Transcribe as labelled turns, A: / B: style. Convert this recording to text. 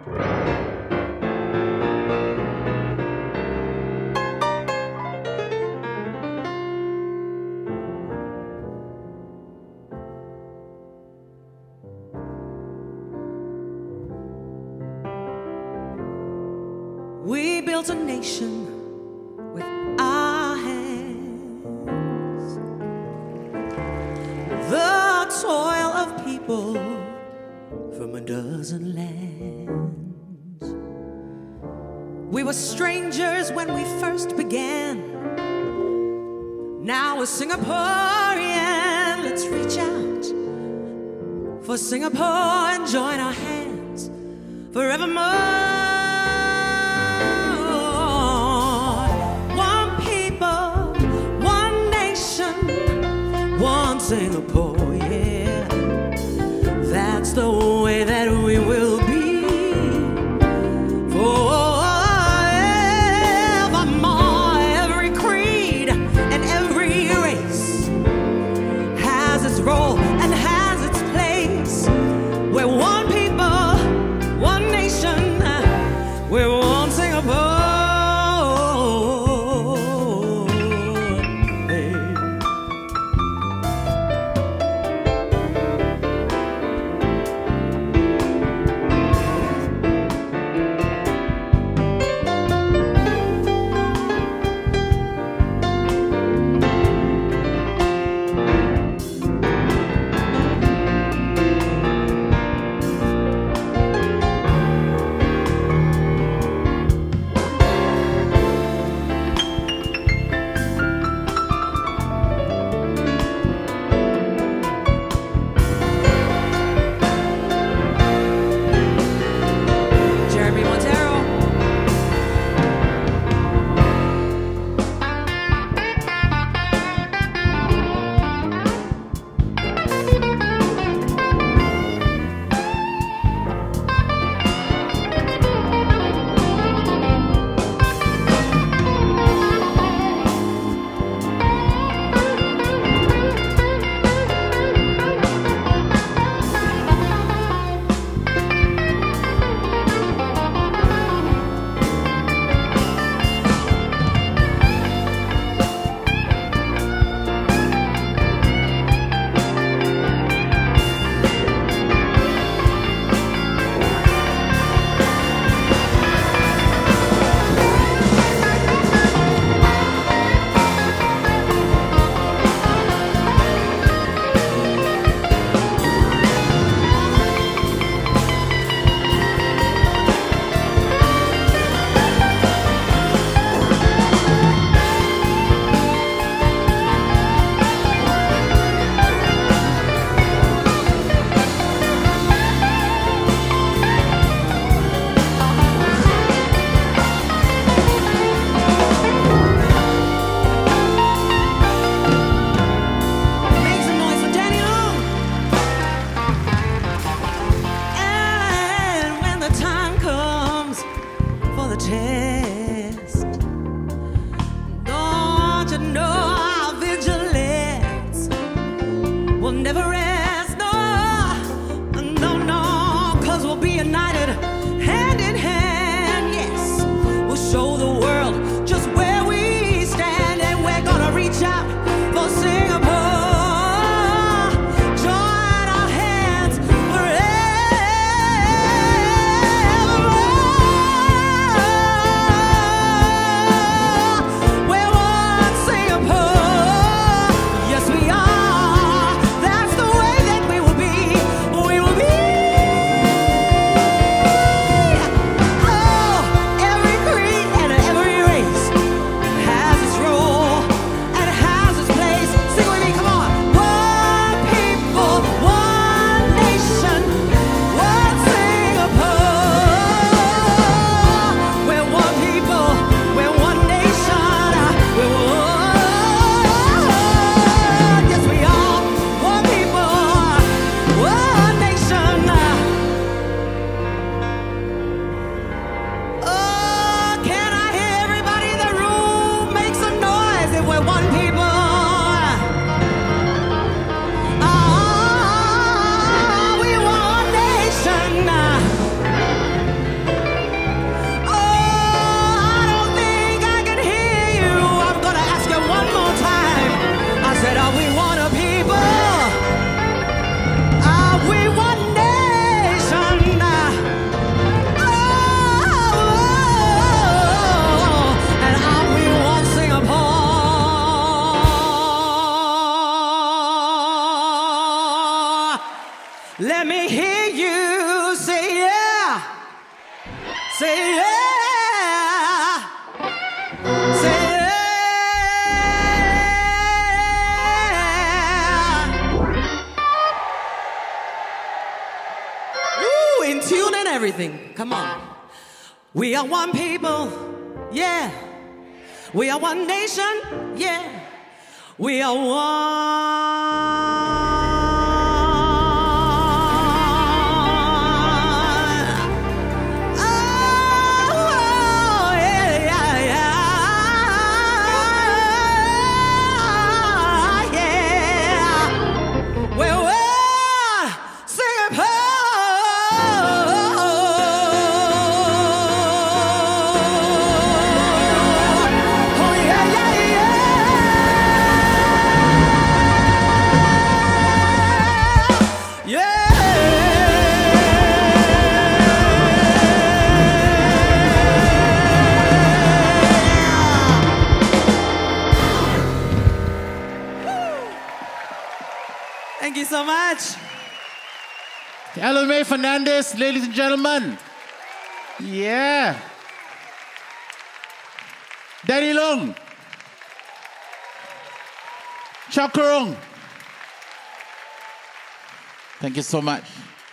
A: We built a nation with our hands. The toil of people from a dozen lands. We were strangers when we first began. Now we're Singaporean. Let's reach out for Singapore and join our hands forevermore. Singapore, yeah, that's the way that we will be forevermore. Every creed and every race has its role and has its place. We're one people, one nation. Come on. We are one people, yeah. We are one nation, yeah. We are one. Thank you so much.
B: Alemay Fernandez, ladies and gentlemen. Yeah. Danny Loong. Chok Kerong. Thank you so much.